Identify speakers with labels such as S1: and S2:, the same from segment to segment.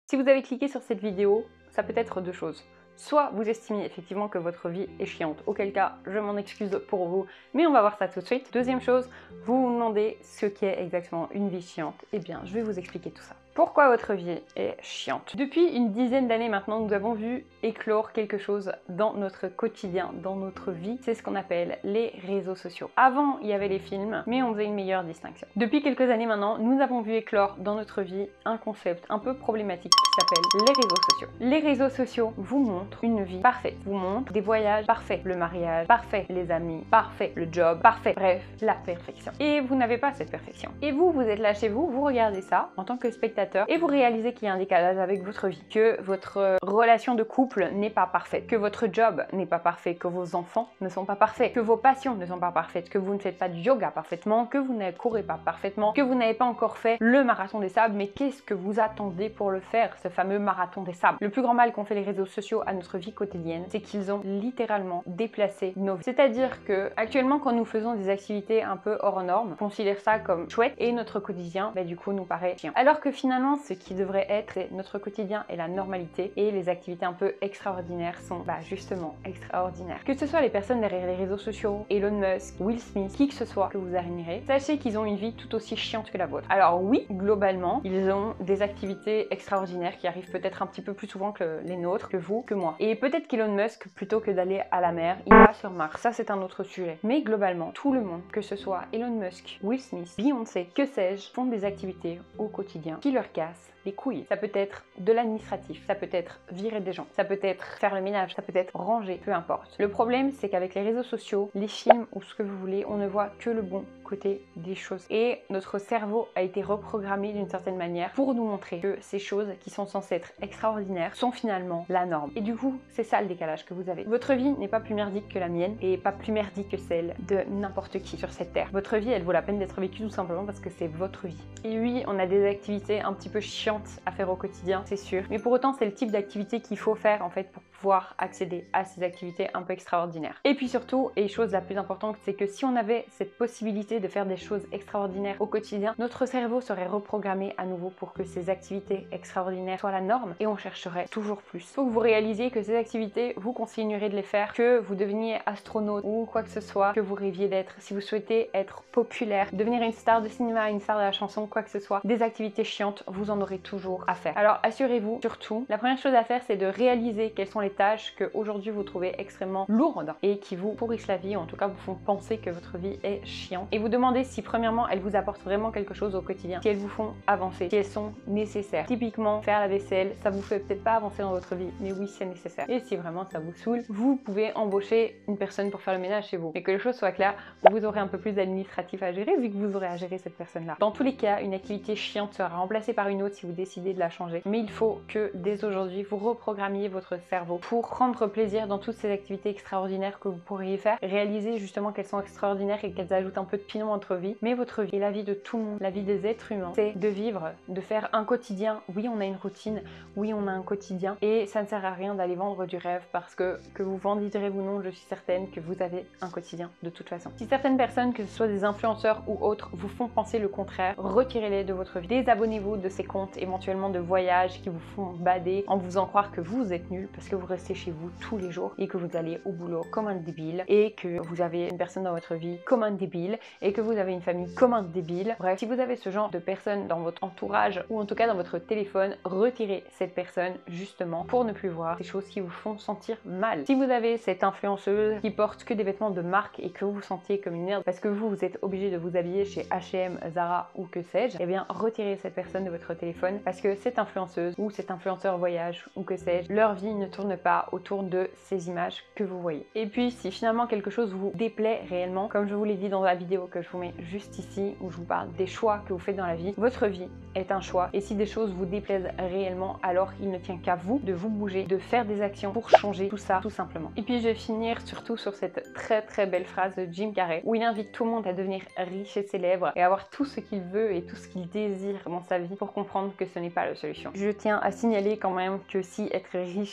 S1: Si vous avez cliqué sur cette vidéo, ça peut être deux choses. Soit vous estimez effectivement que votre vie est chiante, auquel cas je m'en excuse pour vous, mais on va voir ça tout de suite. Deuxième chose, vous vous demandez ce qu'est exactement une vie chiante. Eh bien, je vais vous expliquer tout ça. Pourquoi votre vie est chiante? Depuis une dizaine d'années maintenant, nous avons vu éclore quelque chose dans notre quotidien, dans notre vie. C'est ce qu'on appelle les réseaux sociaux. Avant, il y avait les films, mais on faisait une meilleure distinction. Depuis quelques années maintenant, nous avons vu éclore dans notre vie un concept un peu problématique qui s'appelle les réseaux sociaux. Les réseaux sociaux vous montrent une vie parfaite, vous montrent des voyages parfaits, le mariage parfait, les amis parfaits, le job parfait, bref, la perfection. Et vous n'avez pas cette perfection. Et vous êtes là chez vous, vous regardez ça en tant que spectateur et vous réalisez qu'il y a un décalage avec votre vie, que votre relation de couple n'est pas parfaite, que votre job n'est pas parfait, que vos enfants ne sont pas parfaits, que vos passions ne sont pas parfaites, que vous ne faites pas de yoga parfaitement, que vous ne courez pas parfaitement, que vous n'avez pas encore fait le marathon des sables, mais qu'est-ce que vous attendez pour le faire, ce fameux marathon des sables? Le plus grand mal qu'ont fait les réseaux sociaux à notre vie quotidienne, c'est qu'ils ont littéralement déplacé nos vies. C'est-à-dire que actuellement, quand nous faisons des activités un peu hors normes, on considère ça comme chouette et notre quotidien, du coup, nous paraît chiant. Alors que finalement, ce qui devrait être notre quotidien et la normalité, et les activités un peu extraordinaires sont justement extraordinaires. Que ce soit les personnes derrière les réseaux sociaux, Elon Musk, Will Smith, qui que ce soit que vous admirez, sachez qu'ils ont une vie tout aussi chiante que la vôtre. Alors oui, globalement, ils ont des activités extraordinaires qui arrivent peut-être un petit peu plus souvent que les nôtres, que vous, que moi. Et peut-être qu'Elon Musk, plutôt que d'aller à la mer, il va sur Mars. Ça, c'est un autre sujet. Mais globalement, tout le monde, que ce soit Elon Musk, Will Smith, Beyoncé, que sais-je, font des activités au quotidien qui leur cassent les couilles. Ça peut être de l'administratif, ça peut être virer des gens, ça peut être faire le ménage, ça peut être ranger, peu importe. Le problème, c'est qu'avec les réseaux sociaux, les films ou ce que vous voulez, on ne voit que le bon côté des choses. Et notre cerveau a été reprogrammé d'une certaine manière pour nous montrer que ces choses qui sont censées être extraordinaires sont finalement la norme. Et du coup, c'est ça le décalage que vous avez. Votre vie n'est pas plus merdique que la mienne et pas plus merdique que celle de n'importe qui sur cette terre. Votre vie, elle vaut la peine d'être vécue tout simplement parce que c'est votre vie. Et oui, on a des activités un petit peu chiantes à faire au quotidien, c'est sûr. Mais pour autant, c'est le type d'activité qu'il faut faire en fait pour pouvoir accéder à ces activités un peu extraordinaires. Et puis surtout, et chose la plus importante, c'est que si on avait cette possibilité de faire des choses extraordinaires au quotidien, notre cerveau serait reprogrammé à nouveau pour que ces activités extraordinaires soient la norme et on chercherait toujours plus. Il faut que vous réalisiez que ces activités, vous continuerez de les faire, que vous deveniez astronaute ou quoi que ce soit que vous rêviez d'être. Si vous souhaitez être populaire, devenir une star de cinéma, une star de la chanson, quoi que ce soit, des activités chiantes, vous en aurez toujours à faire. Alors assurez-vous, surtout, la première chose à faire, c'est de réaliser quelles sont les tâches que aujourd'hui vous trouvez extrêmement lourdes et qui vous pourrissent la vie, ou en tout cas vous font penser que votre vie est chiante. Et vous demandez si premièrement elles vous apportent vraiment quelque chose au quotidien, si elles vous font avancer, si elles sont nécessaires. Typiquement, faire la vaisselle, ça vous fait peut-être pas avancer dans votre vie, mais oui, c'est nécessaire. Et si vraiment ça vous saoule, vous pouvez embaucher une personne pour faire le ménage chez vous. Mais que les choses soient claires, vous aurez un peu plus d'administratif à gérer vu que vous aurez à gérer cette personne-là. Dans tous les cas, une activité chiante sera remplacée par une autre si vous décidez de la changer. Mais il faut que dès aujourd'hui, vous reprogrammiez votre cerveau pour prendre plaisir dans toutes ces activités extraordinaires que vous pourriez faire. Réaliser justement qu'elles sont extraordinaires et qu'elles ajoutent un peu de piment à votre vie. Mais votre vie et la vie de tout le monde, la vie des êtres humains, c'est de vivre, de faire un quotidien. Oui, on a une routine, oui, on a un quotidien. Et ça ne sert à rien d'aller vendre du rêve parce que vous vendirez ou non, je suis certaine que vous avez un quotidien de toute façon. Si certaines personnes, que ce soit des influenceurs ou autres, vous font penser le contraire, retirez-les de votre vie. Désabonnez-vous de ces comptes éventuellement de voyages qui vous font bader en vous faisant croire que vous êtes nul parce que vous restez chez vous tous les jours et que vous allez au boulot comme un débile et que vous avez une personne dans votre vie comme un débile et que vous avez une famille comme un débile. Bref, si vous avez ce genre de personne dans votre entourage ou en tout cas dans votre téléphone, retirez cette personne justement pour ne plus voir ces choses qui vous font sentir mal. Si vous avez cette influenceuse qui porte que des vêtements de marque et que vous vous sentiez comme une merde parce que vous êtes obligé de vous habiller chez H&M, Zara ou que sais-je, eh bien retirez cette personne de votre téléphone parce que cette influenceuse ou cet influenceur voyage ou que sais-je, leur vie ne tourne pas autour de ces images que vous voyez. Et puis si finalement quelque chose vous déplaît réellement, comme je vous l'ai dit dans la vidéo que je vous mets juste ici où je vous parle des choix que vous faites dans la vie, votre vie est un choix et si des choses vous déplaisent réellement, alors il ne tient qu'à vous de vous bouger, de faire des actions pour changer tout ça tout simplement. Et puis je vais finir surtout sur cette très belle phrase de Jim Carrey où il invite tout le monde à devenir riche et célèbre et avoir tout ce qu'il veut et tout ce qu'il désire dans sa vie pour comprendre que ce n'est pas la solution. Je tiens à signaler quand même que si être riche et célèbre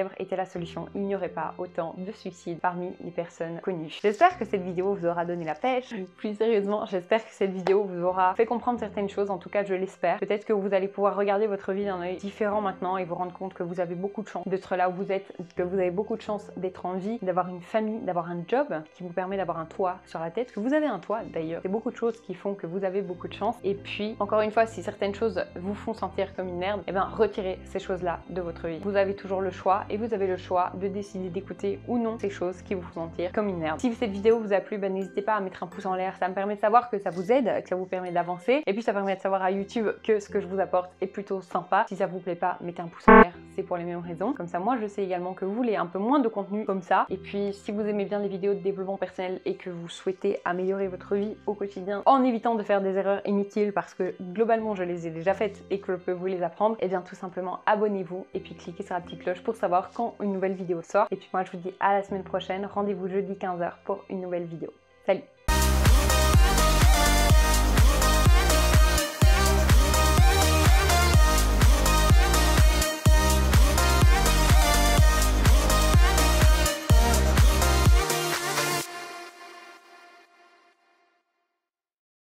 S1: célèbres était la solution, il n'y aurait pas autant de suicides parmi les personnes connues. J'espère que cette vidéo vous aura donné la pêche. Plus sérieusement, j'espère que cette vidéo vous aura fait comprendre certaines choses, en tout cas je l'espère. Peut-être que vous allez pouvoir regarder votre vie d'un œil différent maintenant et vous rendre compte que vous avez beaucoup de chance d'être là où vous êtes, que vous avez beaucoup de chance d'être en vie, d'avoir une famille, d'avoir un job qui vous permet d'avoir un toit sur la tête, que vous avez un toit d'ailleurs. C'est beaucoup de choses qui font que vous avez beaucoup de chance. Et puis, encore une fois, si certaines choses vous font sentir comme une merde, eh bien retirez ces choses-là de votre vie. Vous avez toujours le choix et vous avez le choix de décider d'écouter ou non ces choses qui vous font sentir comme une merde. Si cette vidéo vous a plu, ben, n'hésitez pas à mettre un pouce en l'air, ça me permet de savoir que ça vous aide, que ça vous permet d'avancer, et puis ça permet de savoir à YouTube que ce que je vous apporte est plutôt sympa. Si ça vous plaît pas, mettez un pouce en l'air, c'est pour les mêmes raisons. Comme ça, moi je sais également que vous voulez un peu moins de contenu comme ça. Et puis si vous aimez bien les vidéos de développement personnel et que vous souhaitez améliorer votre vie au quotidien en évitant de faire des erreurs inutiles parce que globalement je les ai déjà faites et que je peux vous les apprendre, et bien tout simplement abonnez-vous et puis cliquez sur la petite cloche pour savoir quand une nouvelle vidéo sort. Et puis moi je vous dis à la semaine prochaine, rendez-vous jeudi 15 h pour une nouvelle vidéo. Salut!